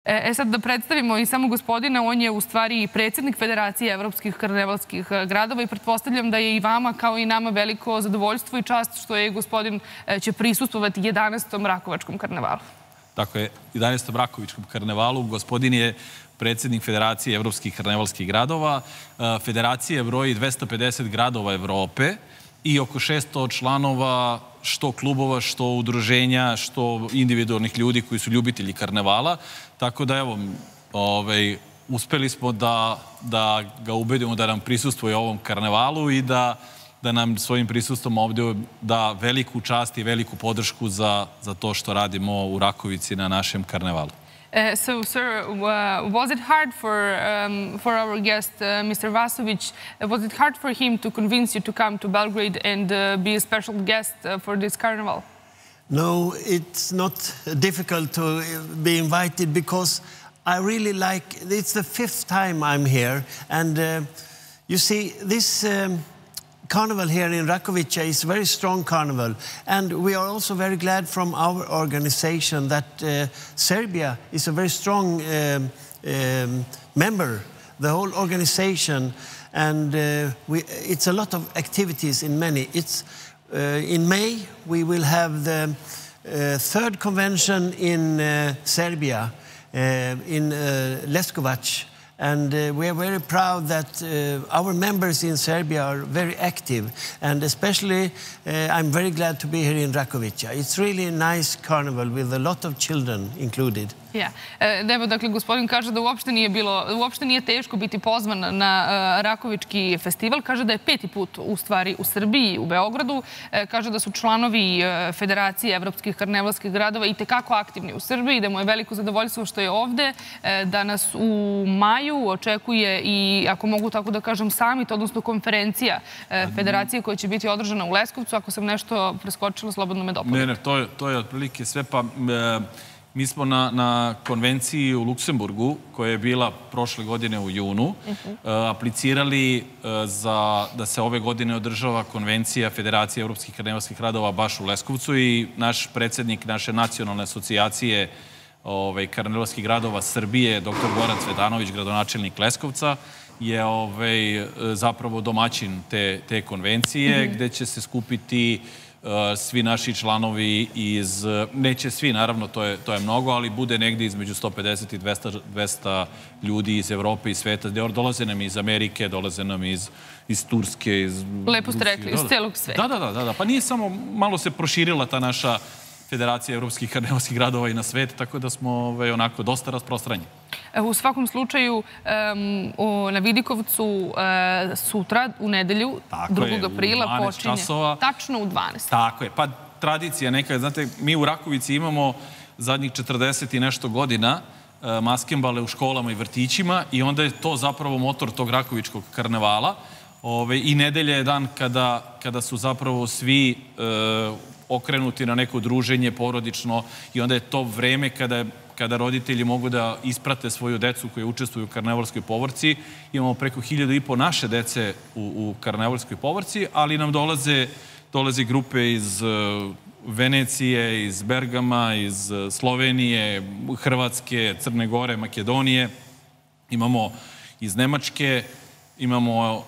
Sad da predstavimo i samo gospodina, on je u stvari predsjednik Federacije evropskih karnevalskih gradova i pretpostavljam da je i vama kao i nama veliko zadovoljstvo i čast što je gospodin će prisustvovati 11. Rakovačkom karnevalu. Tako je, 11. Rakovičkom karnevalu. Gospodin je predsjednik Federacije evropskih karnevalskih gradova. Federacija broji 250 gradova Evrope i oko 600 članova, što klubova, što udruženja, što individualnih ljudi koji su ljubitelji karnevala. Tako da, evo, uspeli smo da ga ubedimo da nam prisustvuje ovom karnevalu i da nam svojim prisustvom ovdje da veliku čast i veliku podršku za to što radimo u Rakovici na našem karnevalu. So, sir, was it hard for our guest, Mr. Vasovic, was it hard for him to convince you to come to Belgrade and be a special guest for this carnival? No, it's not difficult to be invited because I really like, it's the 5th time I'm here, and you see, this carnival here in Rakovica is a very strong carnival, and we are also very glad from our organization that Serbia is a very strong member, the whole organization, and it's a lot of activities in many. In May we will have the 3rd convention in Serbia, in Leskovac. And we are very proud that our members in Serbia are very active. And especially, I'm very glad to be here in Rakovica. It's really a nice carnival with a lot of children included. Evo, dakle, gospodin kaže da uopšte nije teško biti pozvan na Rakovički festival. Kaže da je 5. put u stvari u Srbiji, u Beogradu. Kaže da su članovi Federacije evropskih karnevalskih gradova i tekako aktivni u Srbiji, da mu je veliko zadovoljstvo što je ovde, da nas u maju očekuje i, ako mogu tako da kažem, summit, odnosno konferencija Federacije koja će biti održana u Leskovcu. Ako sam nešto preskočila, slobodno me dopunite. Ne, to je otprilike sve, pa mi smo na konvenciji u Luksemburgu, koja je bila prošle godine u junu, aplicirali da se ove godine održava konvencija Federacije evropskih karnevalskih gradova baš u Leskovcu i naš predsjednik naše nacionalne asocijacije karnevalskih gradova Srbije, dr. Goran Cvetanović, gradonačelnik Leskovca, je zapravo domaćin te konvencije, gde će se skupiti svi naši članovi iz, neće svi, naravno, to je mnogo, ali bude negdje između 150 i 200 ljudi iz Evrope i sveta. Dolaze nam iz Amerike, dolaze nam iz Turske, iz Rusije. Lepo ste rekli, iz celog sveta. Da. Pa nije samo, malo se proširila ta naša Federacija evropskih karnevalskih gradova i na svet, tako da smo onako dosta rasprostranjeni. U svakom slučaju, na Vidikovcu sutra, u nedelju, 2. aprila, počinje tačno u 12. Tako je, pa tradicija neka, znate, mi u Rakovici imamo zadnjih 40 i nešto godina maskembale u školama i vrtićima i onda je to zapravo motor tog Rakovičkog karnevala i nedelja je dan kada su zapravo svi okrenuti na neko druženje porodično i onda je to vreme kada roditelji mogu da isprate svoju decu koji učestvuju u karnevalskoj povorci. Imamo preko 1500 naše dece u karnevalskoj povorci, ali nam dolaze grupe iz Venecije, iz Bergama, iz Slovenije, Hrvatske, Crne Gore, Makedonije. Imamo iz Nemačke, imamo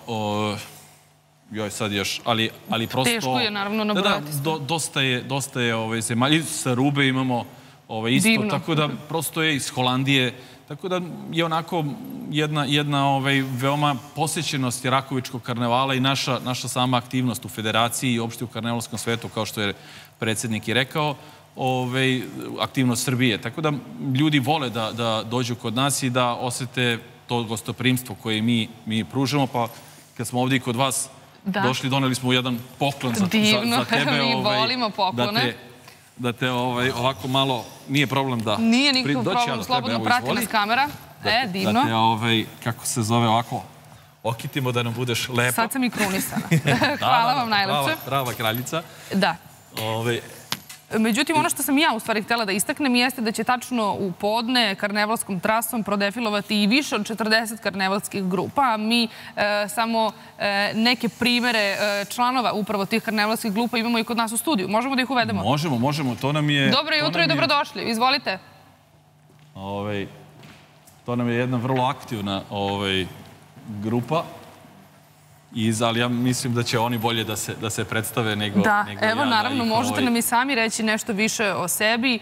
sad još, ali prosto... Teško je, naravno, nabrojati. Dosta je zemalja. Sa Rube imamo isto, tako da prosto je iz Holandije. Tako da je onako jedna veoma posjećenost Rakovičkog karnevala i naša sama aktivnost u Federaciji i uopšte u karnevalskom svetu, kao što je predsjednik i rekao, aktivnost Srbije. Tako da ljudi vole da dođu kod nas i da osete to gostoprimstvo koje mi pružamo, pa kad smo ovdje i kod vas došli, doneli smo jedan poklon za tebe. Divno, mi volimo poklone. Da te ovako malo, nije problem da... Nije nikakav problem, slobodno prati nas kamera. Divno. Da te, kako se zove, ovako okitimo da nam budeš lepa. Sad sam i krunisana. Hvala vam najlepše. Prava kraljica. Da. Međutim, ono što sam ja u stvari htjela da istaknem jeste da će tačno u podne karnevalskom trasom prodefilovati i više od 40 karnevalskih grupa, a mi samo neke primere članova upravo tih karnevalskih grupa imamo i kod nas u studiju. Možemo da ih uvedemo? Možemo, to nam je... Dobro jutro i dobrodošli, izvolite. To nam je jedna vrlo aktivna grupa. Ali ja mislim da će oni bolje da se predstave nego ja. Da, evo, naravno, možete nam i sami reći nešto više o sebi.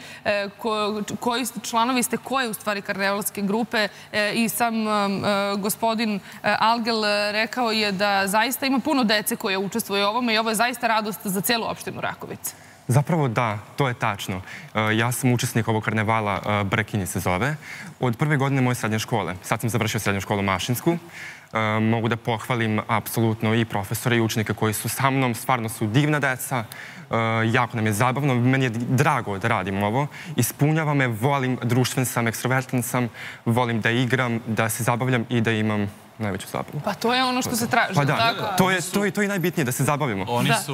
Koji članovi ste koje, u stvari, karnevalske grupe? I sam gospodin Algel rekao je da zaista ima puno dece koje učestvuju u ovome i ovo je zaista radost za celu opštinu Rakovica. Zapravo da, to je tačno. Ja sam učesnik ovog karnevala, Brkini se zove, od prve godine moje srednje škole. Sad sam završio srednju školu Mašinsku. Mogu da pohvalim apsolutno i profesore i učenike koji su sa mnom. Stvarno su divna deca, jako nam je zabavno. Meni je drago da radim ovo. Ispunjava me, volim, društven sam, ekstrovertan sam, volim da igram, da se zabavljam i da imam najveću zabavu. Pa to je ono što se traži, tako? Pa da, to je najbitnije, da se zabavimo. Oni su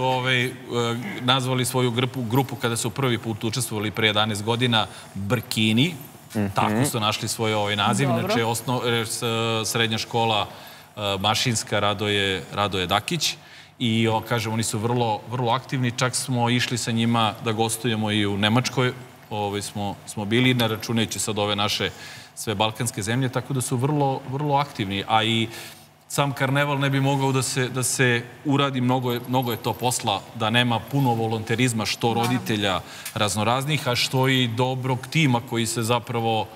nazvali svoju grupu kada su prvi put učestvovali pre 11 godina Brkini. Tako su našli svoj naziv. Inače, srednja škola Mašinska Radoje Dakić. I, kažem, oni su vrlo aktivni. Čak smo išli sa njima da gostujemo i u Nemačkoj. Smo bili, ne računajući sad ove naše sve balkanske zemlje, tako da su vrlo aktivni. A i sam karneval ne bi mogao da se uradi, mnogo je to posla, da nema puno volonterizma, što roditelja raznoraznih, a što i dobrog tima koji se zapravo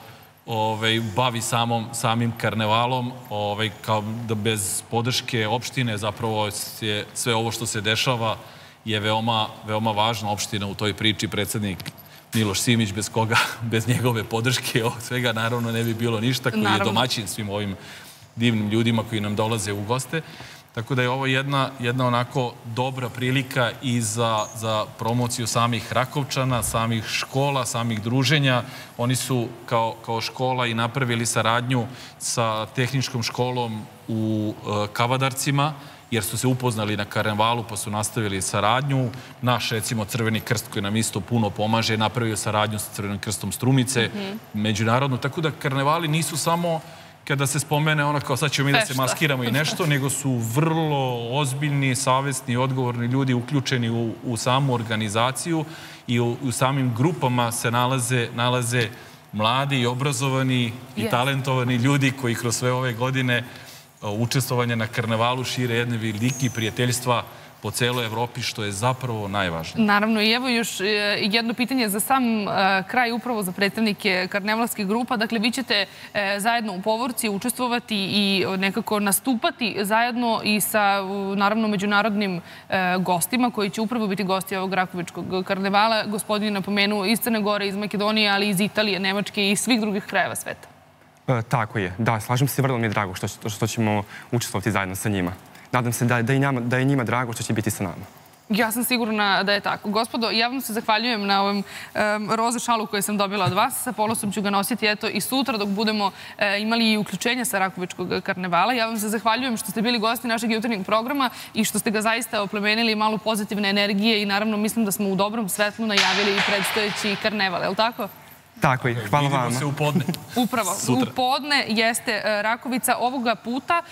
bavi samim karnevalom, kao da bez podrške opštine zapravo sve ovo što se dešava je veoma važna. Opština u toj priči, predsednik Miloš Simić, bez njegove podrške ovog svega naravno ne bi bilo ništa, koji je domaćin svim ovim divnim ljudima koji nam dolaze u goste. Tako da je ovo jedna onako dobra prilika i za promociju samih Rakovčana, samih škola, samih druženja. Oni su kao škola i napravili saradnju sa tehničkom školom u Kavadarcima, jer su se upoznali na karnevalu pa su nastavili saradnju. Naš, recimo, Crveni krst koji nam isto puno pomaže, napravio saradnju sa Crvenim krstom Strumice, međunarodno. Tako da karnevali nisu samo kada se spomene ono kao sad ćemo mi da se maskiramo i nešto, nego su vrlo ozbiljni, savesni, odgovorni ljudi uključeni u samu organizaciju i u samim grupama se nalaze mladi i obrazovani i talentovani ljudi koji kroz sve ove godine učestvovanja na karnevalu šire jedne velike prijateljstva po celoj Evropi, što je zapravo najvažnije. Naravno, i evo još jedno pitanje za sam kraj, upravo za predstavnike karnevalskih grupa. Dakle, vi ćete zajedno u Povorci učestvovati i nekako nastupati zajedno i sa, naravno, međunarodnim gostima koji će upravo biti gosti ovog Rakovičkog karnevala. Gospodin je napomenuo iz Crne Gore, iz Makedonije, ali i iz Italije, Nemačke i svih drugih krajeva sveta. Tako je. Da, slažem se, vrlo mi je drago što ćemo učestvovati zajedno sa njima. Nadam se da je njima drago što će biti sa nama. Ja sam sigurna da je tako. Gospodo, ja vam se zahvaljujem na ovom roze šalu koju sam dobila od vas. Sa ponosom ću ga nositi, eto, i sutra dok budemo imali i uključenje sa Rakovičkog karnevala. Ja vam se zahvaljujem što ste bili gosti našeg jutarnjeg programa i što ste ga zaista oplemenili malo pozitivne energije i naravno mislim da smo u dobrom svetlu najavili i predstojeći karneval, je li tako? Tako je, hvala vama. Vidimo se u podne. Upravo, u podne jeste Rakovica. Ovoga puta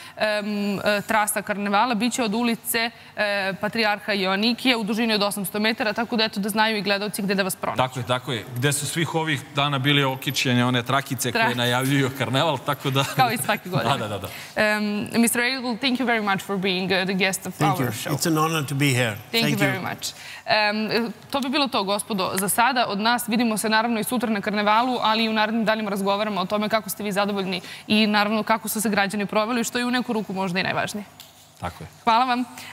trasa karnevala biće od ulice Patrijarha Joannikija u dužini od 800 metara, tako da eto da znaju i gledalci gde da vas pronađu. Tako je. Gde su svih ovih dana bili okićene one trakice koje najavljuju karneval, tako da... Kao i svake godine. Da. Mr. Algel, thank you very much for being the guest of our show. Thank you. It's an honor to be here. Thank you very much. To bi bilo to, gospodo, za sada. Od nas vidimo se naravno i sutra na karnevalu, ali i u narednim danima razgovaramo o tome kako ste vi zadovoljni i naravno kako su se građani proveli, što je u neku ruku možda i najvažnije. Tako je. Hvala vam.